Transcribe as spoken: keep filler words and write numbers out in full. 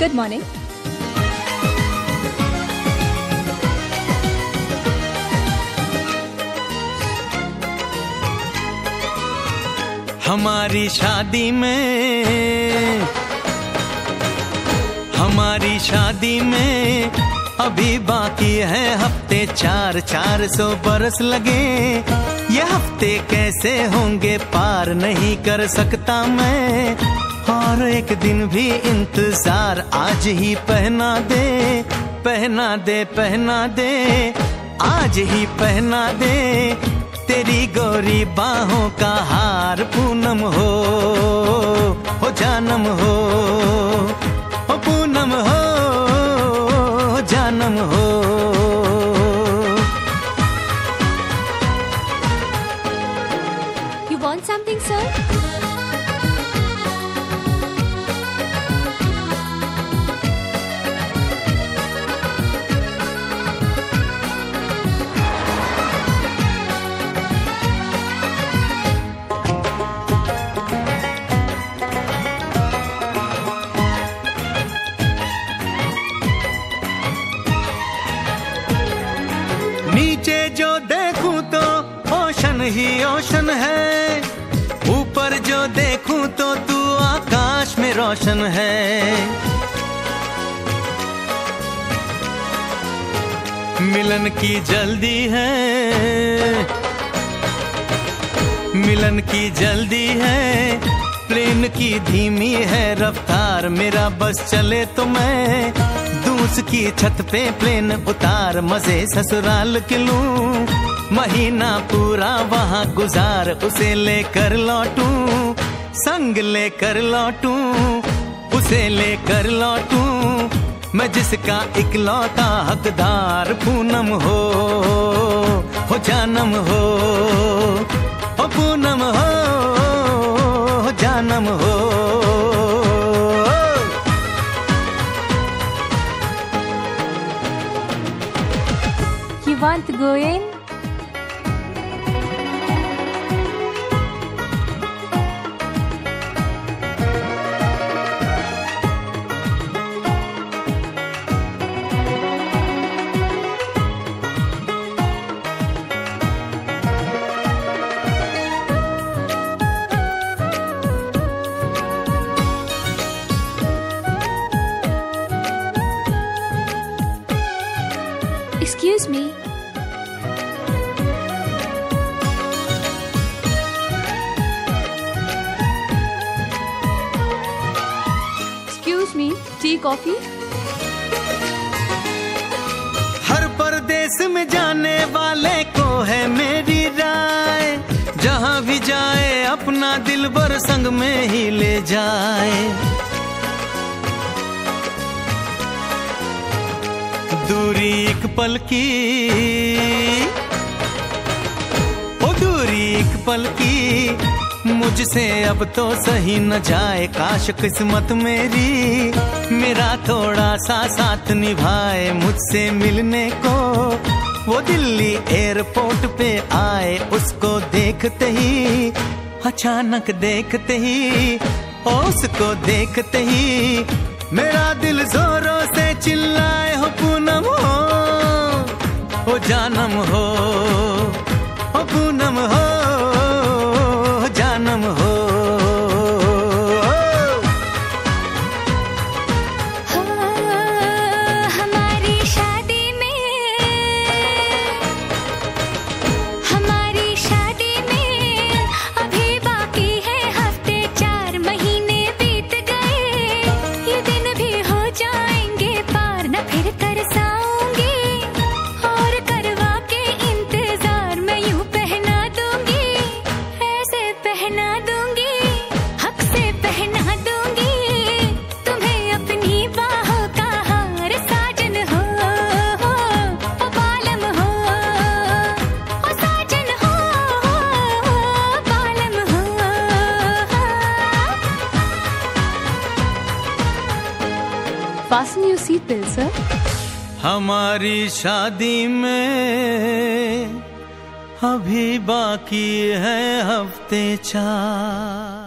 Good morning. हमारी शादी में हमारी शादी में अभी बाकी है हफ्ते चार, चार सौ बरस लगे। ये हफ्ते कैसे होंगे पार नहीं कर सकता मैं, और एक दिन भी इंतजार आज ही पहना दे, पहना दे पहना दे आज ही पहना दे। तेरी गोरी बाहों का हार पूनम हो, हो जानम हो, हो पूनम हो, हो जानम हो। You want something, sir? नीचे जो देखूं तो ओशन ही ओशन है, ऊपर जो देखूं तो तू आकाश में रोशन है। मिलन की जल्दी है, मिलन की जल्दी है, प्लेन की धीमी है रफ्तार। मेरा बस चले तो मैं दूस की छत पे प्लेन उतार, मजे ससुराल के लूं, महीना पूरा वहाँ गुजार। उसे लेकर लौटूं, संग लेकर लौटूं, उसे लेकर लौटूं, मैं जिसका इकलौता हकदार। पूनम हो, हो जानम हो, हो पूनम हो, हो जानम हो। You want to go in? Excuse me. Excuse me. Tea, coffee? हर परदेस में जाने वाले को है मेरी राय, जहाँ भी जाए अपना दिलबर संग में ही ले जाए। दूरी एक पल की, ओ दूरी एक पल की, मुझसे अब तो सही न जाए। काश किस्मत मेरी मेरा थोड़ा सा साथ निभाए, मुझसे मिलने को वो दिल्ली एयरपोर्ट पे आए। उसको देखते ही, अचानक देखते ही, ओ उसको देखते ही मेरा दिल जोरों से चिल्लाए। हो पूनम हो, हो जानम हो, हो पूनम हो, हो जानम हो। हमारी शादी में, हमारी शादी में अभी बाकी है हफ्ते चार, महीने बीत गए, ये दिन भी हो जाएंगे पार। न फिर तरसाऊंगी और करवा के इंतजार, मैं यूं पहना दूंगी, ऐसे पहना दूंगी, हक से पहना दूंगी तुम्हें अपनी बाहों का हार। साजन हो, ओ बालम हो, ओ साजन हो, बालम हो। Fasten your seat belt, sir. हमारी शादी में अभी बाकी है हफ्ते चार।